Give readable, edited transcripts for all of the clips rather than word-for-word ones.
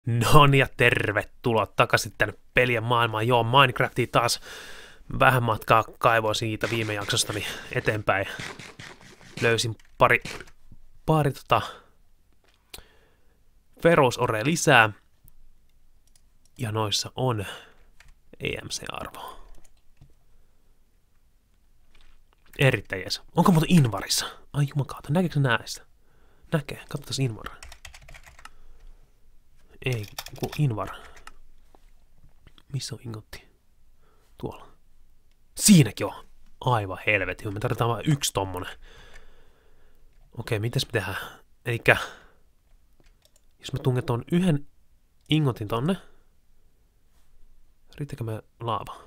No niin ja tervetuloa takaisin tänne pelien maailmaan. Joo, Minecraftia taas vähän matkaa kaivoa siitä viime jaksostani eteenpäin. Löysin pari Feroz-orea lisää. Ja noissa on EMC-arvo. Erittäin jees. Onko muuten Invarissa? Ai jumakaata, näkeekö näistä? Näkee, katsotaan Invar. Ei, kun Invar. Missä on ingotti? Tuolla. Siinäkin on. Aivan helvetin. Me tarvitaan vain yksi tommonen. Okei, mitäs me tehdään? Elikkä, jos mä tunget ton yhden ingotin tonne, riittääkö me laava?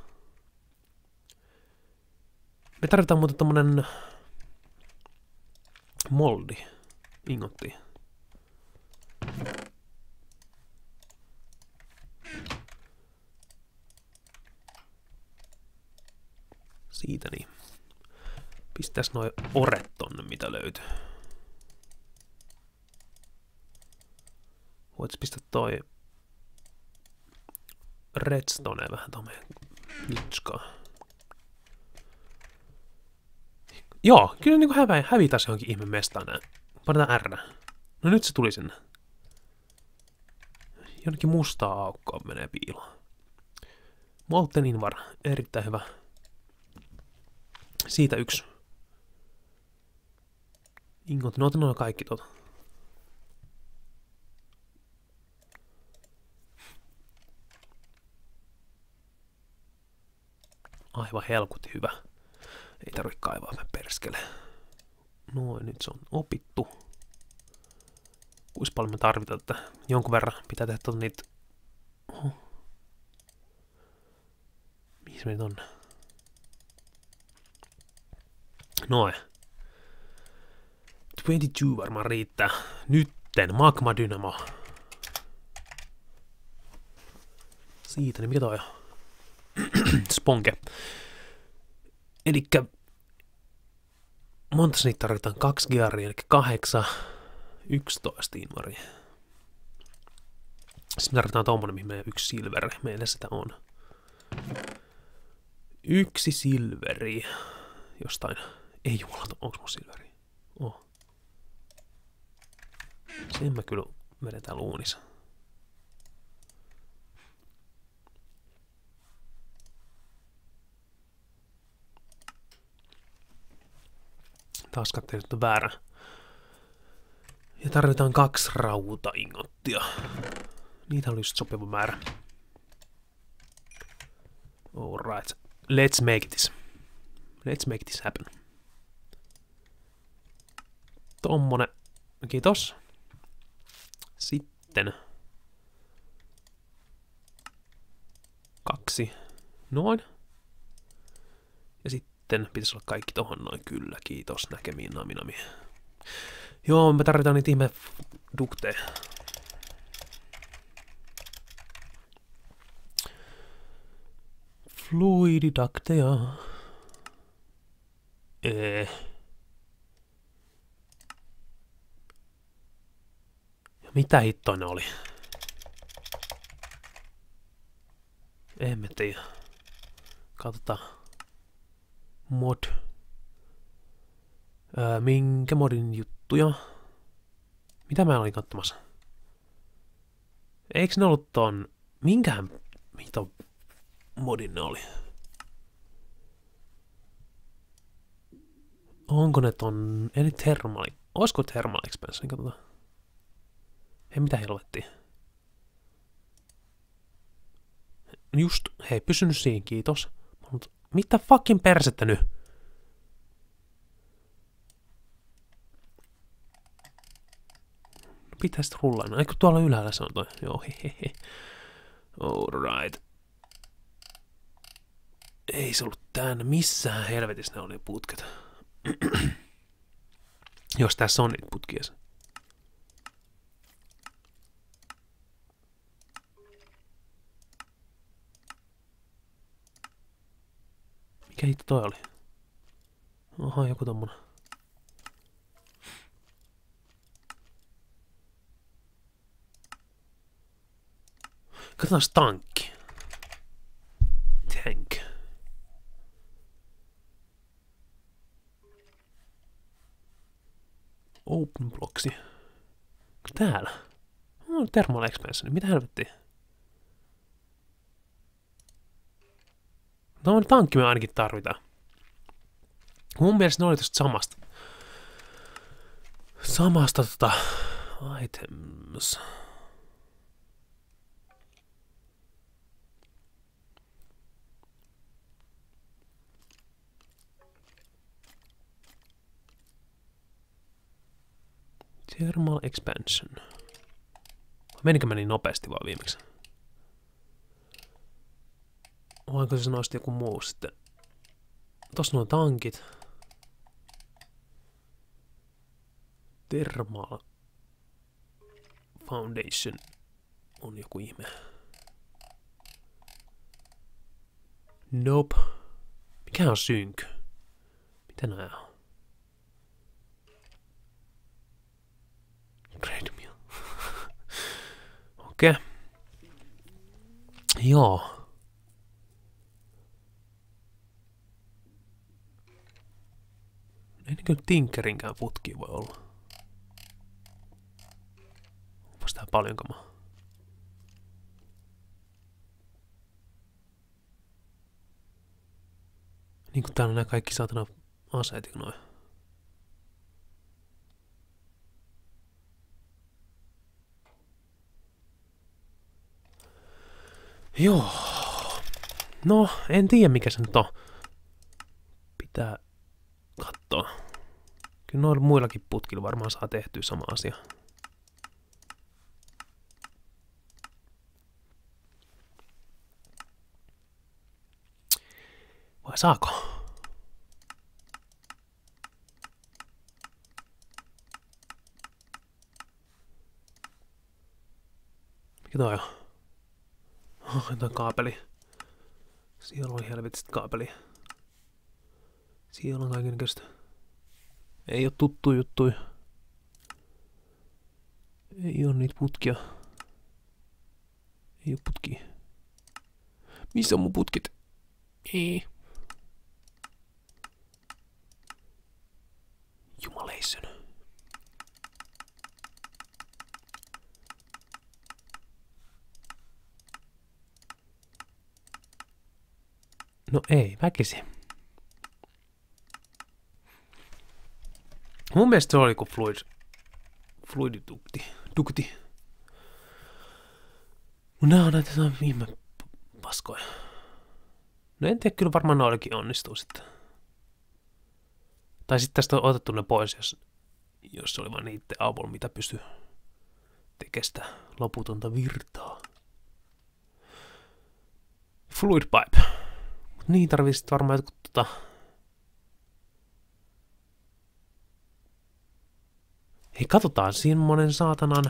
Me tarvitaan muuten tommonen moldi ingotti. Siitä niin. Pistäis noi oret tonne, mitä löytyy. Voits pistää toi redstone vähän tomeen nitskaan. Joo, kyllä niinku hävitäisi johonkin ihme mestaan nää. Painetaan R. No nyt se tuli sinne. Jonnekin mustaa aukkoa menee piiloon. Molten Invar, erittäin hyvä. Siitä yksi. Ingot, no otan kaikki tuota. Aivan helkutti hyvä. Ei tarvitse kaivaa, mä perskele. Noin, nyt se on opittu. Kuis paljon me tarvitaan tätä? Jonkun verran pitää tehdä tuota niitä. Oho. Mihin se meni tonne? Noin. 22 varmaan riittää. Nytten Magma Dynamo. Siitä, niin mikä toi on? Sponke. Elikkä monta niitä tarvitaan? 2 gearia, eli 8, 11 invaria. Sitten tarvitaan tommonen, mihin meidän 1 silveri. Meillä sitä on. 1 silveri. Jostain. Ei jumalata, onks mun silveri? Oh. Sen mä kyllä vedetään luunissa. Taas katselin, että on väärä. Ja tarvitaan 2 rautaingottia. Niitä oli just sopiva määrä. Alright. Let's make this. Let's make this happen. Tommonen. Kiitos. Sitten 2. Noin. Ja sitten pitäisi olla kaikki tohon noin. Kyllä, kiitos. Näkemiin, nami. Joo, me tarvitaan niitä ihme dukteja. Fluididakteja. Mitä hittoa ne oli? Emme tiedä. Katsotaan. Mod. Minkä modin juttuja? Mitä mä olin katsomassa? Eiks ne ollut ton... Minkähän... Mitä modin ne oli? Onko ne ton... Eli thermal... Olisiko thermal expansion? Katsotaan. Hei, mitä helvettiä? Just, hei, pysynyt siinä, kiitos. Mutta mitä fucking persettä nyt? Pitäis rullaa. Eikö tuolla ylhäällä se on toi? Joo, hehehe. Alright. Ei se ollut tänne. Missään helvetissä ne oli putket. Jos tässä on niitä putkia. Mikä hitto toi oli? Oha, joku tommonen. Katsotaan tankki. Tank. Open blocksi. Täällä. Thermal expansion. Mitä helvettiä? Tuommoinen tankki me ainakin tarvitaan. Mun mielestä ne oli tosta samasta items. Thermal expansion. Menikö mä niin nopeasti vaan viimeksi? Voinko se sanoa joku muu sitten? Tossa nuo tankit. Thermal foundation on joku ihme. Nope. Mikä on sync? Mitä nää on? Treadmill. Okei. Joo. Ei niinkö Tinkerinkään putki voi olla. Onpas tää paljon kamaa. Niinku täällä on nää kaikki saatana aseet noin. Joo. No, en tiedä mikä se nyt on. Pitää katsoa. Kyllä noilla muillakin putkilla varmaan saa tehtyä sama asia. Vai saako? Mikä toi on? Oh, jotain kaapeli. Siellä on helvetistä kaapeli. Siellä on kaikennäköistä. Ei oo tuttu juttui. Ei oo niitä putkia. Ei oo putkia. Missä on mun putkit? Ei. Jumaleison. No ei, väkisi. Mun mielestä se oli kuin fluididukti. Mut nää on näitä viime paskoja. No en tiedä, kyllä varmaan noillakin onnistuu sitten. Tai sitten tästä on otettu ne pois, jos se oli vaan niitten avulla, mitä pystyy tekemään sitä loputonta virtaa. Fluid pipe. Mut niin tarvii sit varmaan jotkut Hei, katsotaan semmonen saatanan.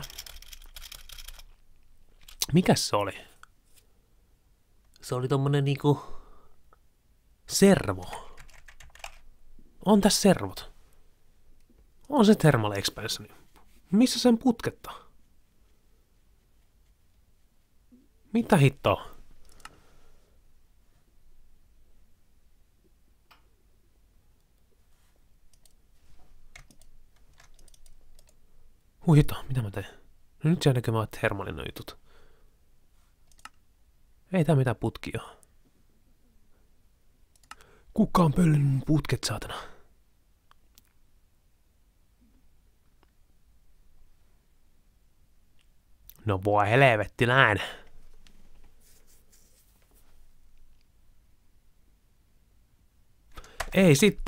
Mikäs se oli? Se oli tommonen niinku servo. On tässä servot. On se thermal expansioni. Missä sen putketta? Mitä hittoa? Huita, mitä mä teen? No nyt jää näkemään thermalin noin jutut. Ei tää mitään putkia. Kuka on pöllinyt mun putket, saatana? No voi helvetti näin. Ei sitten.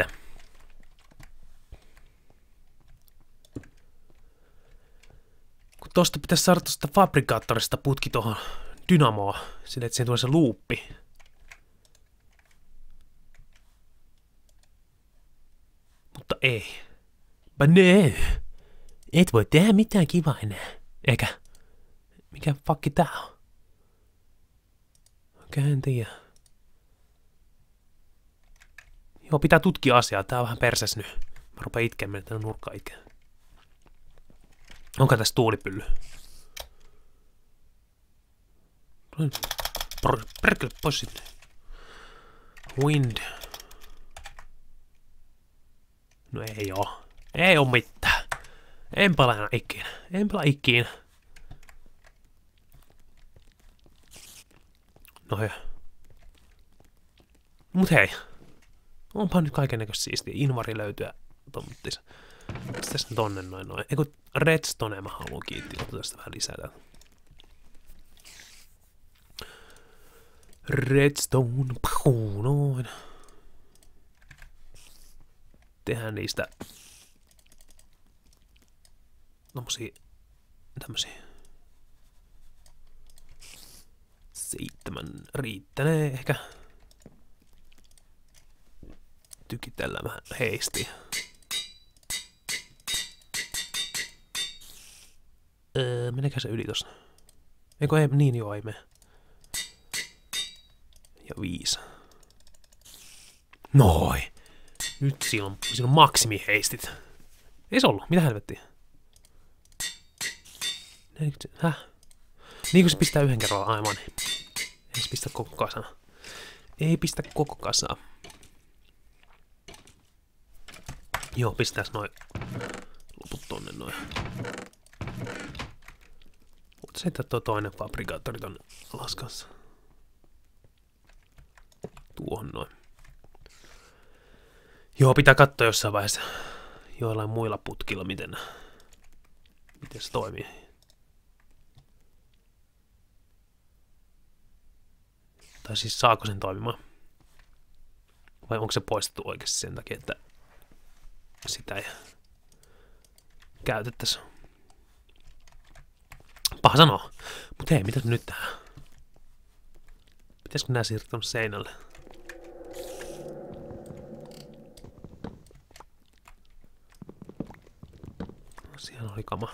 Kun tosta pitäisi saada tosta fabrikaattorista putki tohon dynamoa, sille että siihen tulee se luuppi. Mutta ei. But no. Et voi tehdä mitään kivaa enää. Eikä. Mikä fakki tää on? Okei, en tiedä. Joo, pitää tutkia asiaa. Tää on vähän perses nyt. Mä rupean itkemään, tänne nurkkaan itkeä. Onko tässä tuulipylly? Perkele, pois sitten. Wind. No ei oo. Ei oo mitään. En pelaa enää ikinä. En pelaa ikinä. No hei. Mut hei. Onpa nyt kaikennäköistä siistiä. Invari löytyy tommottis. Miksi tässä tonne noin? Eiku redstone mä haluun kiitti. Otetaan tästä vähän lisää täältä. Redstone. Puu, noin. Tehdään niistä tämmösiä 7 riittänee ehkä. Tykitellään vähän heistiä. Menekää se yli tossa? Eikö ei, niin joo, ei mene. Ja 5. Noin. Nyt siinä on maksimiheistit. Ei se ollut, mitä helvettiä? Häh? Niin kun se pistää yhden kerralla, aivan. Ei se pistä koko kasaa. Ei pistä koko kasaa. Joo, pistääs noin loput tonne noin. Mutta sitten tuo toinen fabrikaattori tonne alas kanssa. Tuohon noin. Joo, pitää katsoa jossain vaiheessa joillain muilla putkilla, miten se toimii. Tai siis saako sen toimimaan? Vai onko se poistettu oikeasti sen takia, että sitä ei käytettäisi? Paha sanoa. Mut hei, mitäs nyt tehdään? Pitäisikö nää siirtää tonne seinälle? Siellä oli kama.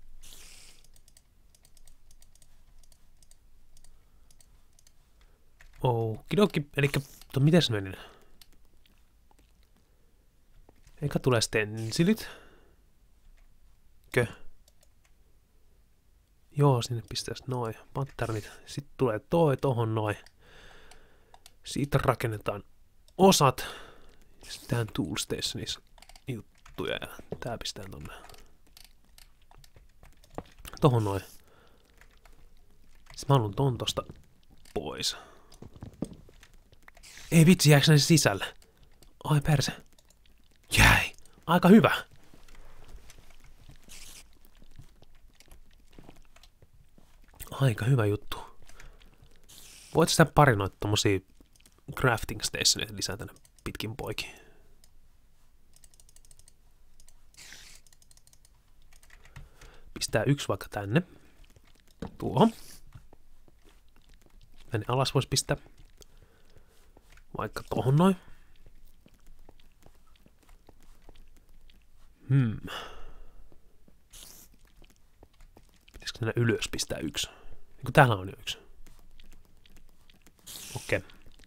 Okidoki, elikkä miten se meni? Eikä tule stensilit. Kö? Joo, sinne pistäis noin patternit. Sitten tulee tohon noin. Siitä rakennetaan osat. Sitten tähän toolstationissa juttuja ja tää pistää tonne. Tohon noin. Sitten mä haluun ton tosta pois. Ei vitsi, jääkö ne sisälle? Ai perse. Jäi. Aika hyvä. Aika hyvä juttu. Voit sitä pari noita tommosia crafting stationeita lisää tänne pitkin poikin. Pistää yksi vaikka tänne. Tuohon. Tänne alas vois pistää. Vaikka tohon noin. Pitäisikö tänne ylös pistää yksi? Niin kuin täällä on jo yksi. Okei.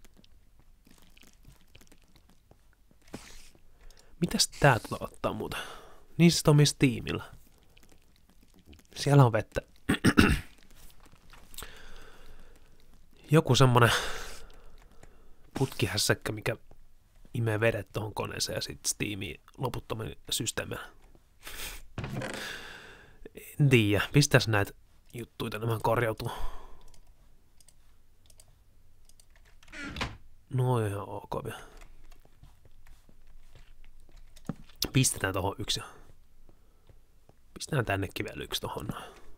Mitäs tää tulee ottaa muuta? Niin se toimii Steamilla. Siellä on vettä. Joku semmonen putkihässäkkä, mikä imee vedet tohon koneeseen ja sit Steamiin loputtomiin systeemejä. En tiedä, pistäis näitä juttuja tänne vähän korjautuu. No ihan ok vielä. Pistetään tohon yksi. Pistetään tännekin vielä yksi tohon.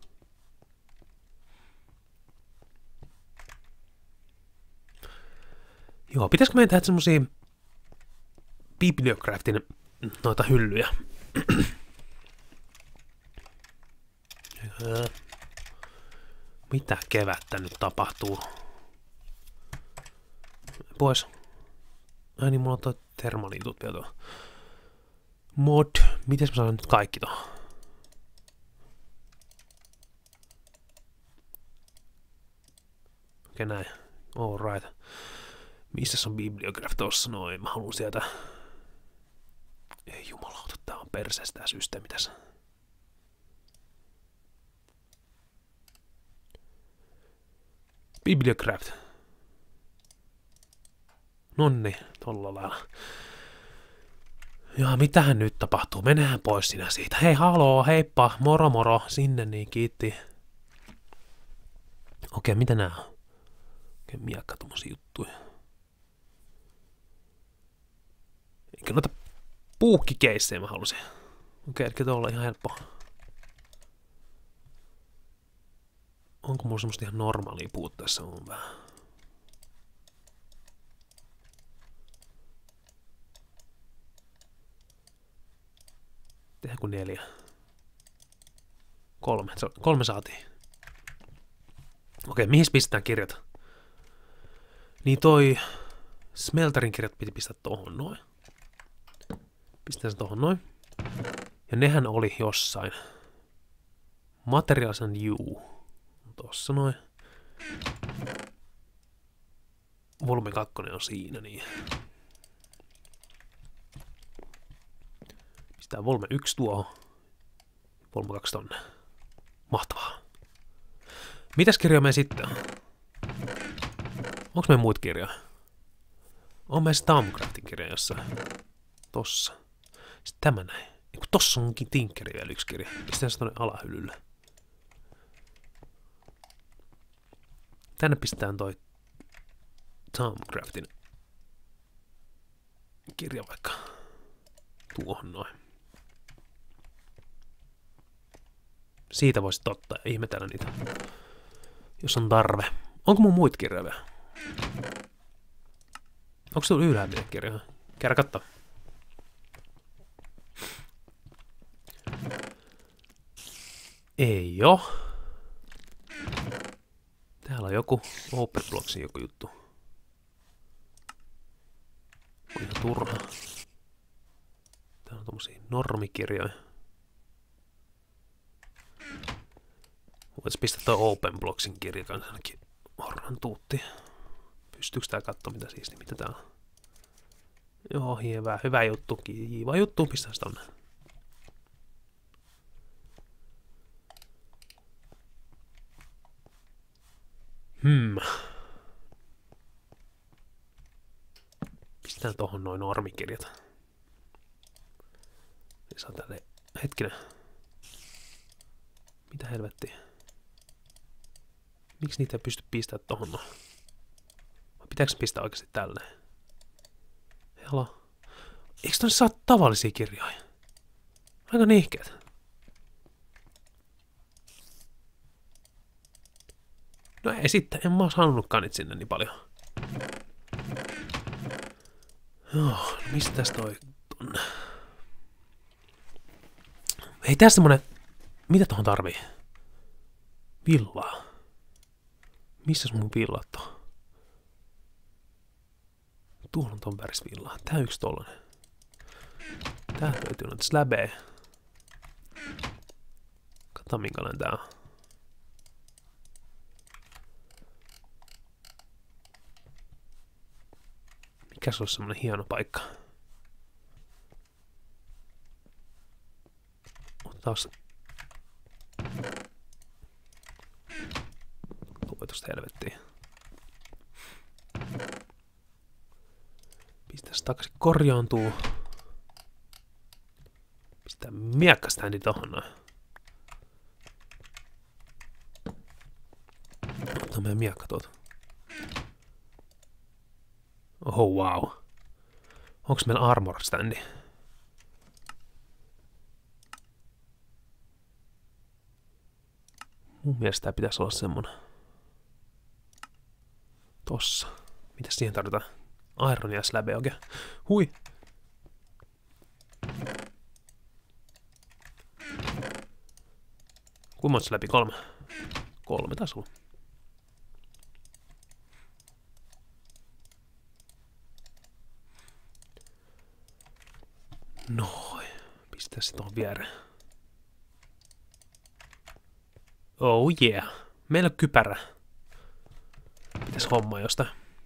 Joo, pitäisikö meidän tehdä semmosia Bibliocraftin noita hyllyjä? Mitä kevättä nyt tapahtuu? Pois. Ai niin, mulla on toi termaliitut vielä tuolla. Mod. Mites mä saan nyt kaikki tuohon? Okei, näin. Alright. Missä on Bibliograph tossa noin? Mä haluun sieltä. Ei jumalauta, tää on perseestä tää systeemi tässä. Bibliocraft. Nonni, tolla lailla. Ja mitähän nyt tapahtuu? Menehän pois sinä siitä. Hei, haloo, heippa, moro moro, sinne niin, kiitti. Okei, mitä nää on? Okei, miakka tommosia juttuja. Eikä noita puukkikeissejä mä halusin. Okei, eli tuolla ihan helppo. Onko mulla semmoista ihan normaalia puut tässä? On vähän. Tehdään kuin 4. 3. 3 saatiin. Okei, mihin pistetään kirjat? Niin toi Smelterin kirjat piti pistää tohon noin. Pistetään se tohon noin. Ja nehän oli jossain. Materials and you. Tossa noin. Volume 2 on siinä, niin. Pistää volume 1 tuohon. Volume 2 tonne. Mahtavaa. Mitäs kirjoja me sitten on? Onks me muut kirjoja? On me Stamcraftin kirja jossain. Tossa. Sitten tämä näin. Eiku tossa onkin Tinkeri vielä yksi kirja. Pistetään se tonne alahyllylle. Tänne pistetään toi Stamcraftin kirja vaikka tuohon noin. Siitä voisit ottaa ja ihmetellä niitä, jos on tarve. Onko mun muita kirjoja vielä? Onko se ylhäällä niitä kirjoja? Käydä katsoa. Ei oo. Täällä on joku OpenBlocksin joku juttu. On ihan turha. Täällä on tommosia normikirjoja. Voitais pistää toi OpenBlocksin kirja kanssa ainakin orran tuutti. Pystyykö tää katsoa mitä siistiä, mitä tää on? Joo, hyvä juttu, kiiva juttu, pistää sitä tonne. Pistään tohon noin normikirjat. Ja saa tälle hetkinen. Mitä helvettiä? Miksi niitä ei pysty pistämään tohon noin? Vai pitääkö pistää oikeasti tälleen? Halo. Eikö tonne saa tavallisia kirjoja? Aika nihkeet. No ei sitten, en mä oo saanutkaan niitä sinne niin paljon. Joo, no mistäs toi tonne? Hei, tässä semmonen... Mitä tohon tarvii? Villaa. Missäs mun villat on? Tuolla on ton väris villaa. Tää yksi tollanen. Tää löytyy noita släbejä. Katsotaan minkälainen tää on. Mikäs olisi semmonen hieno paikka? Otaas. Tulee tosta helvettiin. Pistäs takaisin korjaantuu. Pistää miekkaständi tohon noin. Ottaa meidän miekka tuolta. Oh wow. Onks meillä armor standi? Mun mielestä tää pitäisi olla semmonen. Tossa. Mitäs siihen tarvitaan? Iron ja slabbe oikein. Hui. Kuinka monta slabia? 3? 3 taas olla. Noin. Pistää se tuohon viereen. Oh yeah. Meillä on kypärä. Pitäis hommaa jostain.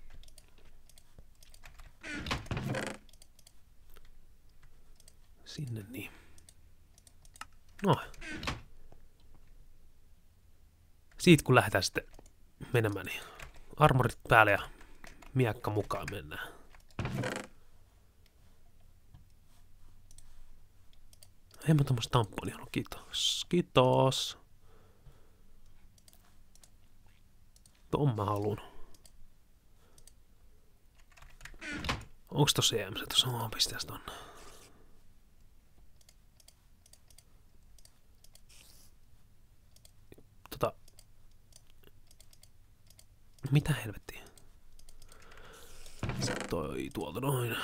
Sinne niin. No. Siitä kun lähdetään sitten menemään, niin armorit päälle ja miekka mukaan mennään. Ei mä tommoista tamponia ollut, kiitos. Kiitos. Ton mä haluun. Onks tossa EMC? Tossa on pisteessä tonne. Mitä helvettiä? Sitten toi tuolta noin.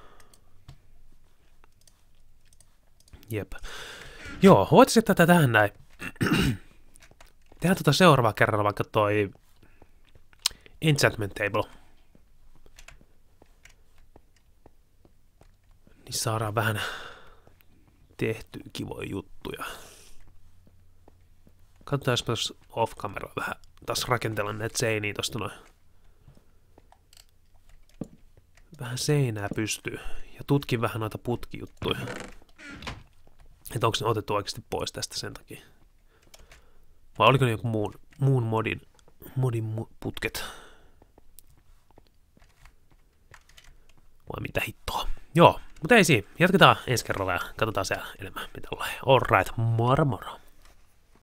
Jep. Joo, voitaisiin tätä tähän näin. Tehdään seuraavalla kerralla vaikka toi enchantment table. Niin saadaan vähän tehtyä kivoja juttuja. Katsotaan, jos mä tuossa off-kameralla vähän taas rakentella näitä seiniä tosta noin. Vähän seinää pystyy. Ja tutkin vähän noita putkijuttuja. Että onko ne otettu oikeasti pois tästä sen takia. Vai oliko ne joku muun modin putket? Vai mitä hittoa? Joo, mutta ei siinä. Jatketaan ensi kerralla ja katsotaan siellä enemmän mitä ollaan. All right, moro moro.